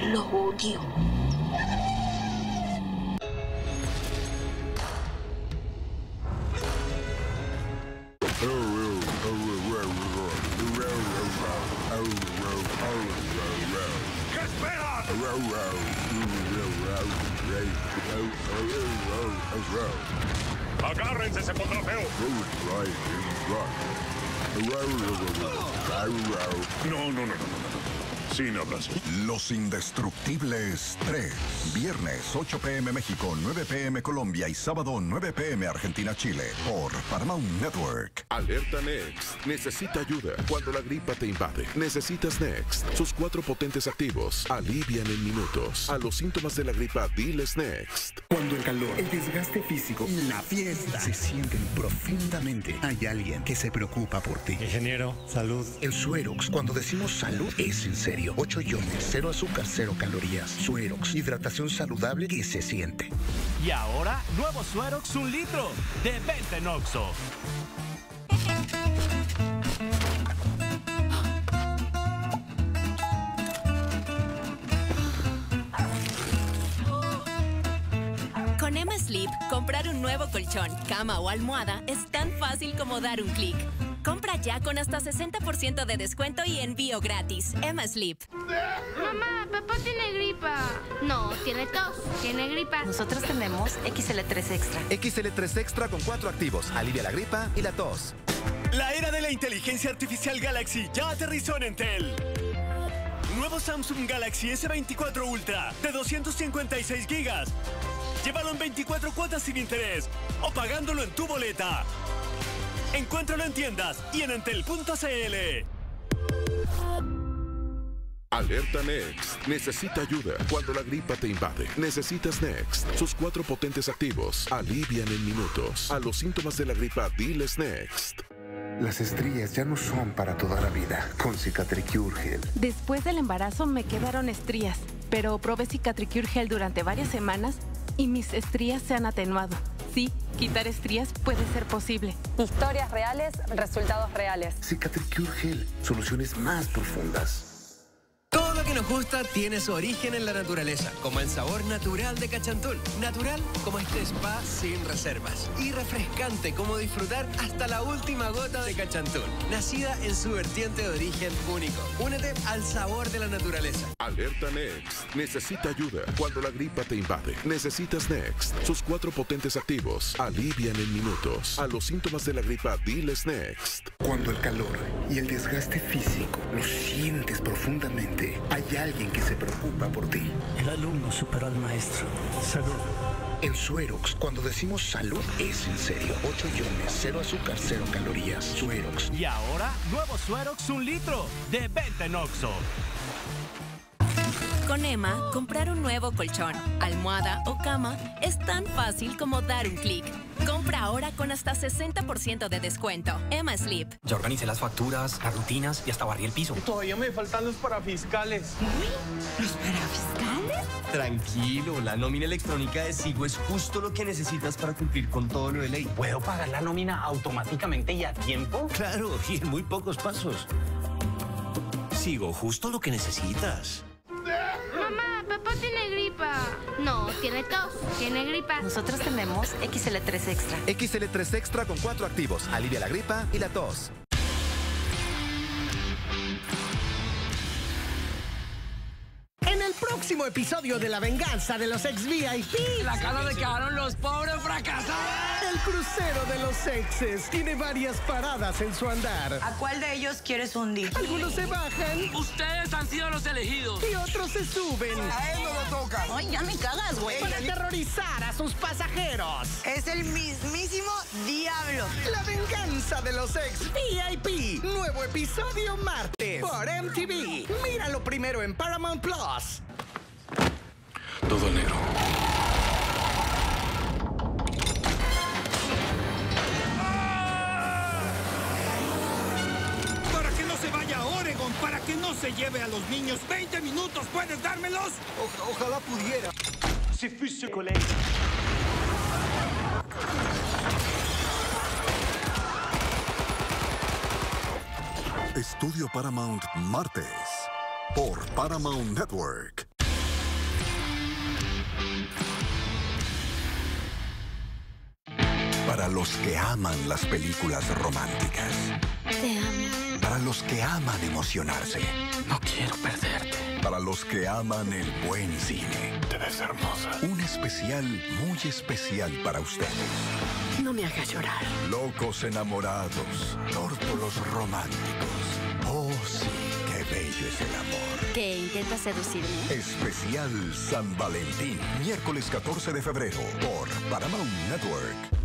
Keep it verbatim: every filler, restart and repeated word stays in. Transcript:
Lo odio. ¿Qué esperan? Agárrense, se pondrá feo. No, no, no, no, no, no. Sin hablas. Los Indestructibles tres. Viernes, ocho p m México, nueve p m Colombia y sábado, nueve p m Argentina, Chile. Por Paramount Network. Alerta Next. Necesita ayuda cuando la gripa te invade. Necesitas Next. Sus cuatro potentes activos alivian en minutos. A los síntomas de la gripa, diles Next. Cuando el calor, el desgaste físico y la fiesta se sienten profundamente, hay alguien que se preocupa por ti. Ingeniero, salud. El Suerox, cuando decimos salud, es en serio. ocho iones, cero azúcar, cero calorías. Suerox, hidratación saludable que se siente. Y ahora, nuevo Suerox un litro, de venta en Oxxo. Con Emma Sleep, comprar un nuevo colchón, cama o almohada es tan fácil como dar un clic. Compra ya con hasta sesenta por ciento de descuento y envío gratis. Emma Sleep. Mamá, papá tiene gripa. No, tiene tos. Tiene gripa. Nosotros tenemos X L tres Extra. X L tres Extra con cuatro activos. Alivia la gripa y la tos. La era de la inteligencia artificial Galaxy ya aterrizó en Entel. Nuevo Samsung Galaxy S veinticuatro Ultra de doscientos cincuenta y seis gigas. Llévalo en veinticuatro cuotas sin interés o pagándolo en tu boleta. Encuéntralo en tiendas y en entel punto c l. Alerta Next. Necesita ayuda cuando la gripa te invade. Necesitas Next. Sus cuatro potentes activos alivian en minutos. A los síntomas de la gripa, diles Next. Las estrías ya no son para toda la vida. Con Cicatricure Gel. Después del embarazo me quedaron estrías, pero probé Cicatricure Gel durante varias semanas y mis estrías se han atenuado. Sí, quitar estrías puede ser posible. Historias reales, resultados reales. Cicatricure Gel. Soluciones más profundas. Todo lo que nos gusta tiene su origen en la naturaleza, como el sabor natural de Cachantún. Natural como este spa sin reservas. Y refrescante como disfrutar hasta la última gota de Cachantún. Nacida en su vertiente de origen único. Únete al sabor de la naturaleza. Alerta Next. Necesita ayuda cuando la gripa te invade. Necesitas Next. Sus cuatro potentes activos alivian en minutos. A los síntomas de la gripa, diles Next. Cuando el calor y el desgaste físico lo sientes profundamente, hay alguien que se preocupa por ti. El alumno superó al maestro. Salud. El Suerox, cuando decimos salud, es en serio. ocho iones, cero azúcar, cero calorías. Suerox. Y ahora, nuevo Suerox un litro, de venta en Oxxo. Con Emma, comprar un nuevo colchón, almohada o cama es tan fácil como dar un clic. Compra ahora con hasta sesenta por ciento de descuento. Emma Sleep. Ya organicé las facturas, las rutinas y hasta barrí el piso. Todavía me faltan los parafiscales. ¿Uy? ¿Los parafiscales? Tranquilo, la nómina electrónica de Sigo es justo lo que necesitas para cumplir con todo lo de ley. ¿Puedo pagar la nómina automáticamente y a tiempo? Claro, y en muy pocos pasos. Sigo justo lo que necesitas. Mamá, papá tiene gripa. No, tiene tos. Tiene gripa. Nosotros tenemos X L tres Extra. X L tres Extra con cuatro activos. Alivia la gripa y la tos. En el próximo episodio de La Venganza de los Ex V I P, la cara de quedaron los pobres fracasados. El crucero de los exes tiene varias paradas en su andar. ¿A cuál de ellos quieres hundir? Algunos se bajan. Ustedes han sido los elegidos. Y otros se suben. A él no lo toca. Ay, ya me cagas, güey. Para aterrorizar a sus pasajeros. Es el mismísimo diablo. La Venganza de los Ex V I P. Nuevo episodio martes por M T V. Míralo primero en Paramount Plus. Todo negro. Para que no se vaya a Oregon, para que no se lleve a los niños. veinte minutos, ¿puedes dármelos? O- ojalá pudiera. Si fuese colega. Estudio Paramount martes por Paramount Network. Para los que aman las películas románticas. Te amo. Para los que aman emocionarse. No quiero perderte. Para los que aman el buen cine. Te ves hermosa. Un especial muy especial para ustedes. No me hagas llorar. Locos enamorados. Tórtolos románticos. Oh, sí, qué bello es el amor. ¿Qué? ¿Intentas seducirme? Especial San Valentín. Miércoles catorce de febrero por Paramount Network.